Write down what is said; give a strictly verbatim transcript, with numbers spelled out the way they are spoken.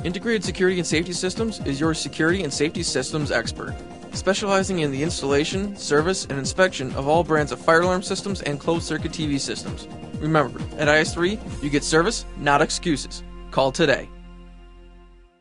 Integrated Security and Safety Systems is your security and safety systems expert, specializing in the installation, service, and inspection of all brands of fire alarm systems and closed-circuit T V systems. Remember, at I S three, you get service, not excuses. Call today.